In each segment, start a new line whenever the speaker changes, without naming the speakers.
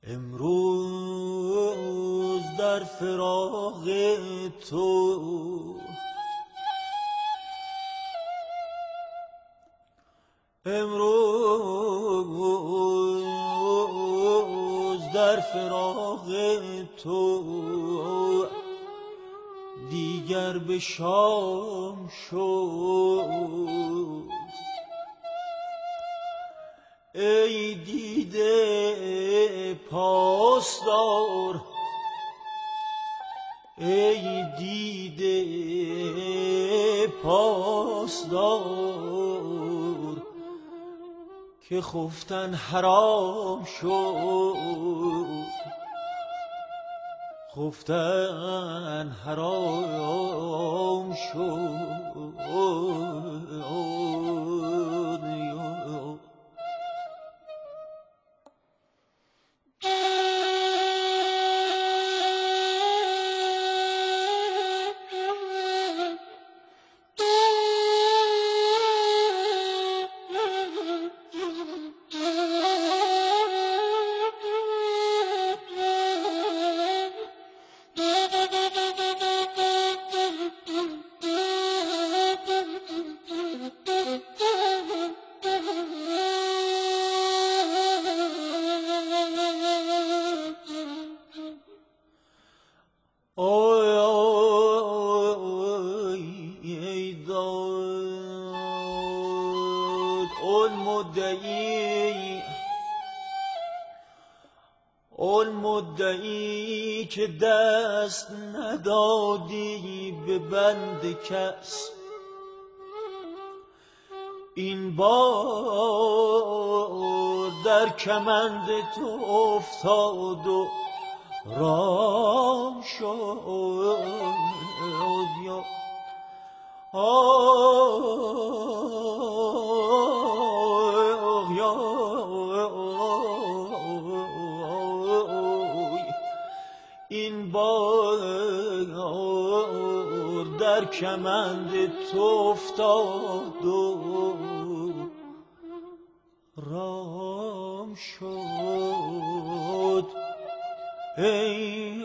امروز در فراق تو، امروز در فراق تو دیگر به شام شد. ای دیده پاسدار، ای دیده پاسدار که خفتن حرام شد، خفتن حرام شد. اون مدعی که دست ندادی به بند کس، این بار در کمند تو افتاد و رام شد. این بار در کمند تو افتاد و رام شد. ای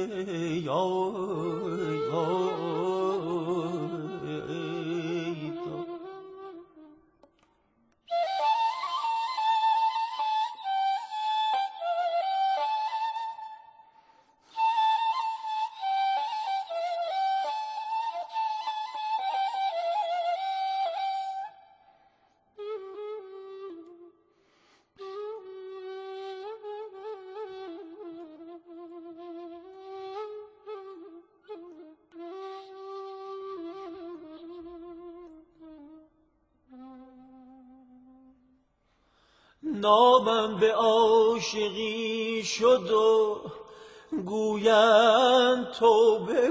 نامم به عاشقی شد و گویند توبه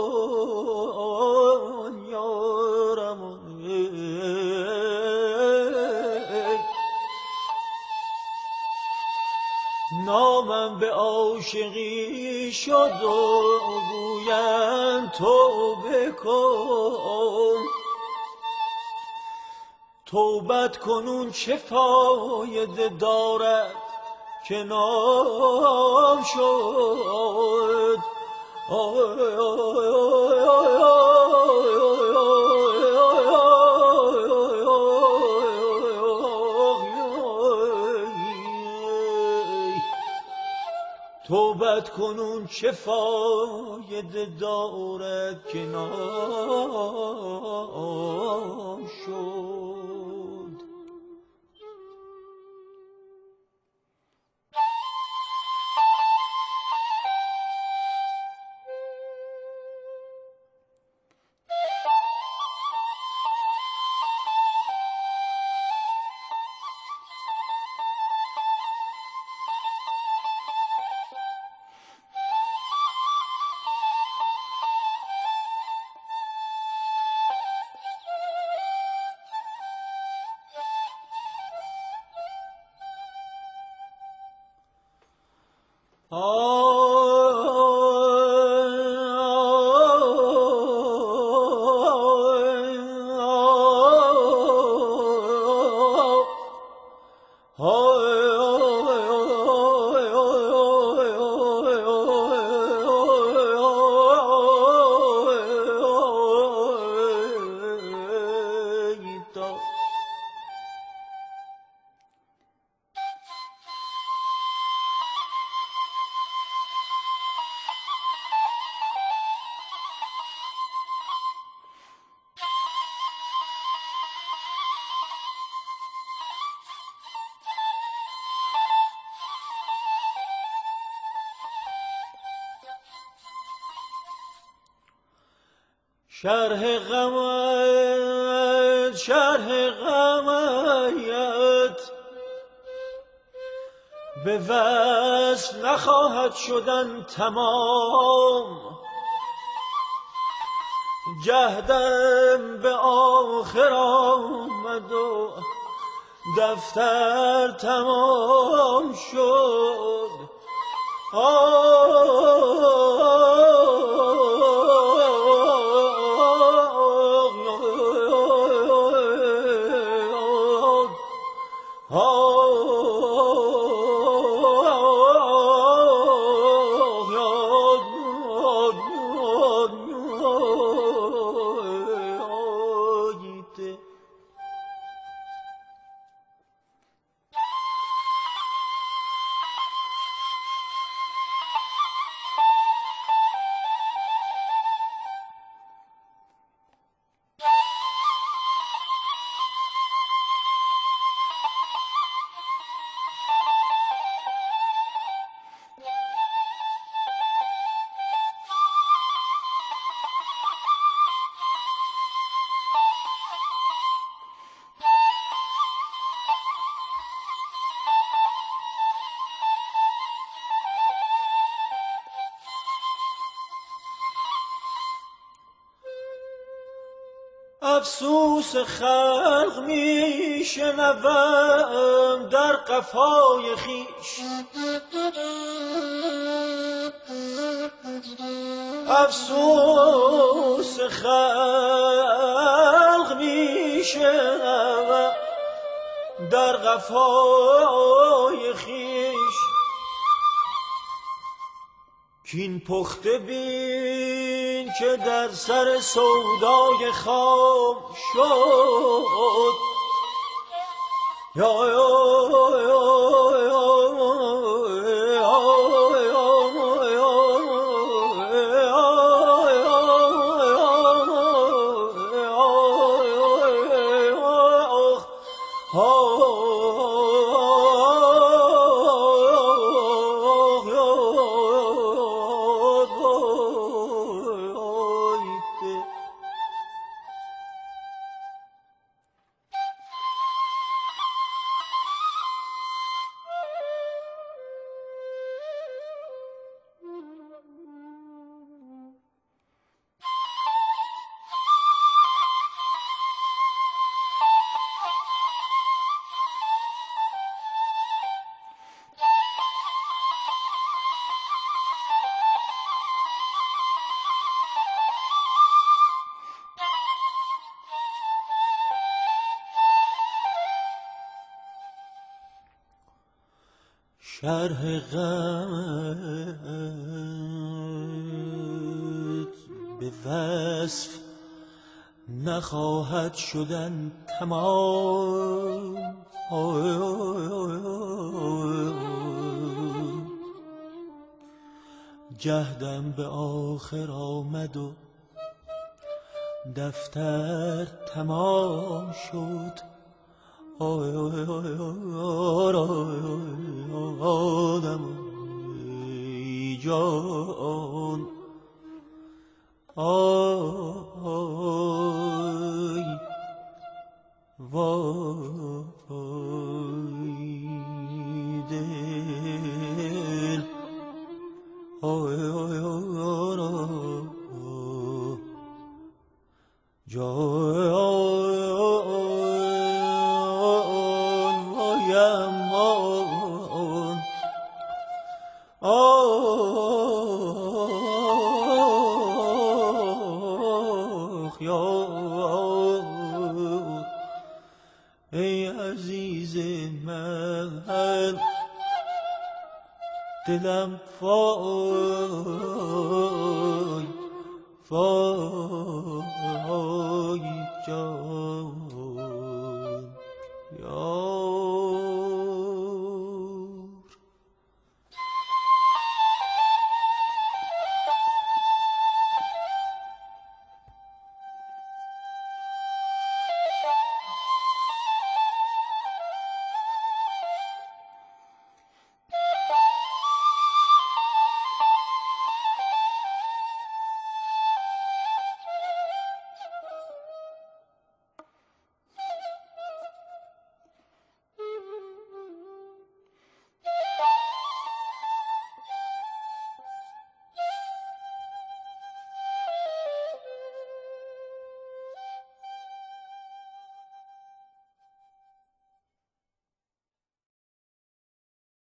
کن یارم. نامم به عاشقی شد و گویند توبه کن. توبت کنون چه فایده دارد که نام شد. توبت کنون چه فایده دارد که نام شد. شرح غمت به وصل نخواهد شدن تمام. جهدم به آخر آمد و دفتر تمام شد. افسوس خلق می شنوم در قفای خویش. افسوس خلق می شنوم در قفای خویش. کین پخته بین که در سر سودای خام شد. یا شرح غمت به وصف نخواهد شدن تمام. جهدم به آخر آمد و دفتر تمام شد. آدم ای جان آی وای دل آی ای عزیز من دلم فای فای جان یا